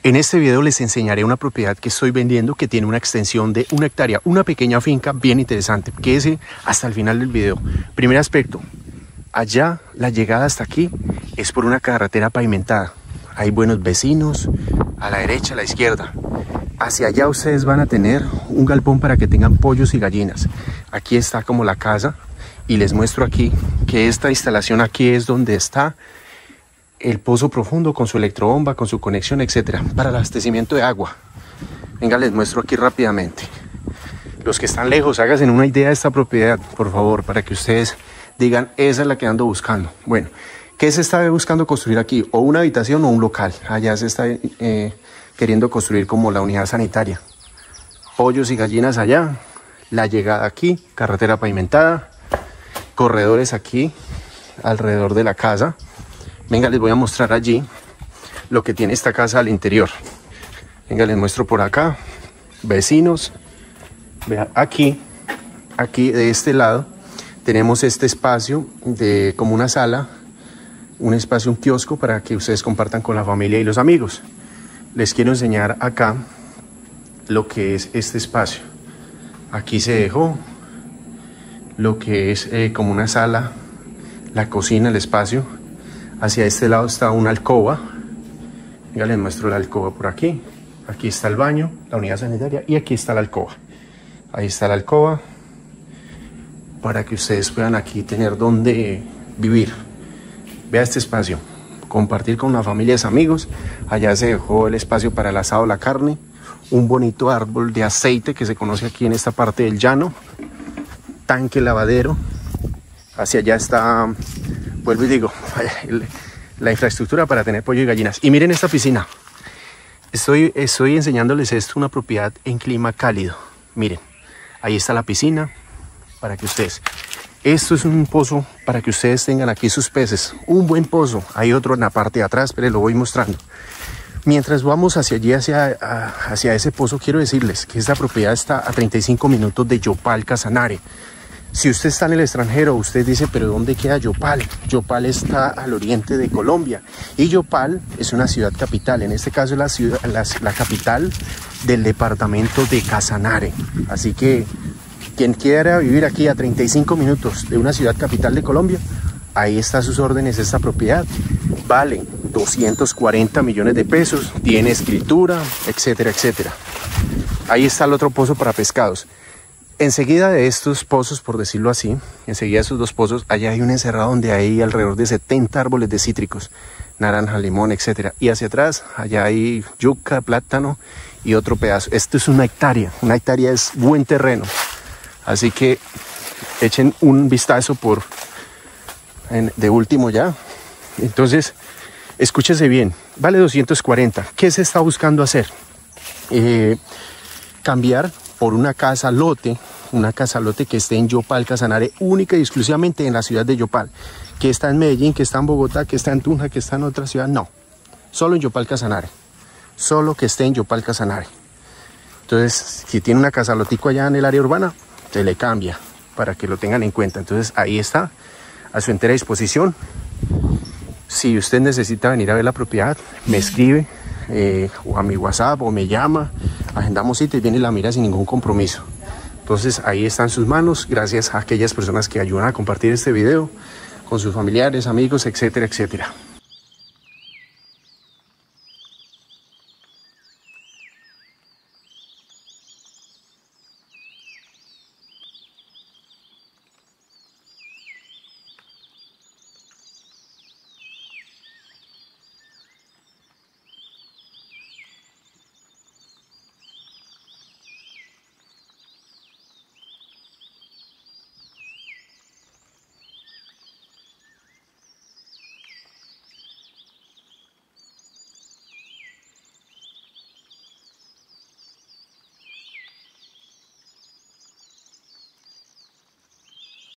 En este video les enseñaré una propiedad que estoy vendiendo que tiene una extensión de 1 hectárea, una pequeña finca bien interesante. Quédese hasta el final del video. Primer aspecto, allá la llegada hasta aquí es por una carretera pavimentada. Hay buenos vecinos a la derecha, a la izquierda. Hacia allá ustedes van a tener un galpón para que tengan pollos y gallinas. Aquí está como la casa y les muestro aquí que esta instalación aquí es donde está el pozo profundo con su electrobomba, con su conexión, etcétera, para el abastecimiento de agua. Venga, les muestro aquí rápidamente. Los que están lejos, háganse una idea de esta propiedad, por favor, para que ustedes digan, esa es la que ando buscando. Bueno, ¿qué se está buscando construir aquí? O una habitación o un local. Allá se está queriendo construir como la unidad sanitaria. Pollos y gallinas allá, la llegada aquí, carretera pavimentada, corredores aquí, alrededor de la casa. Venga, les voy a mostrar allí lo que tiene esta casa al interior. Venga, les muestro por acá. Vecinos. Vean, aquí de este lado, tenemos este espacio de como una sala, un espacio, un kiosco para que ustedes compartan con la familia y los amigos. Les quiero enseñar acá lo que es este espacio. Aquí se dejó lo que es como una sala, la cocina, el espacio. Hacia este lado está una alcoba. Ya les muestro la alcoba por aquí. Aquí está el baño, la unidad sanitaria, y aquí está la alcoba. Ahí está la alcoba para que ustedes puedan aquí tener donde vivir. Vea este espacio, compartir con la familia y amigos. Allá se dejó el espacio para el asado de la carne, un bonito árbol de aceite que se conoce aquí en esta parte del llano, tanque lavadero. Hacia allá está, vuelvo y digo, la infraestructura para tener pollo y gallinas. Y miren esta piscina. Estoy enseñándoles esto, una propiedad en clima cálido. Miren, ahí está la piscina para que ustedes... Esto es un pozo para que ustedes tengan aquí sus peces. Un buen pozo. Hay otro en la parte de atrás, pero lo voy mostrando. Mientras vamos hacia allí, hacia ese pozo, quiero decirles que esta propiedad está a 35 minutos de Yopal, Casanare. Si usted está en el extranjero, usted dice, pero ¿dónde queda Yopal? Yopal está al oriente de Colombia. Y Yopal es una ciudad capital. En este caso es la capital del departamento de Casanare. Así que quien quiera vivir aquí a 35 minutos de una ciudad capital de Colombia, ahí está a sus órdenes esta propiedad. Vale 240 millones de pesos, tiene escritura, etcétera, etcétera. Ahí está el otro pozo para pescados. Enseguida de estos pozos, por decirlo así, enseguida de esos dos pozos, allá hay un encerrado donde hay alrededor de 70 árboles de cítricos, naranja, limón, etcétera. Y hacia atrás, allá hay yuca, plátano y otro pedazo. Esto es una hectárea es buen terreno. Así que echen un vistazo de último ya. Entonces, escúchese bien, vale 240. ¿Qué se está buscando hacer? Cambiar por una casa lote que esté en Yopal, Casanare, única y exclusivamente en la ciudad de Yopal. Que está en Medellín, que está en Bogotá, que está en Tunja, que está en otra ciudad. No, solo en Yopal, Casanare. Solo que esté en Yopal, Casanare. Entonces, si tiene una casa lotico allá en el área urbana, se le cambia para que lo tengan en cuenta. Entonces, ahí está, a su entera disposición. Si usted necesita venir a ver la propiedad, me escribe o a mi WhatsApp o me llama, agendamos cita y viene y la mira sin ningún compromiso. Entonces ahí están sus manos, gracias a aquellas personas que ayudan a compartir este video con sus familiares, amigos, etcétera, etcétera.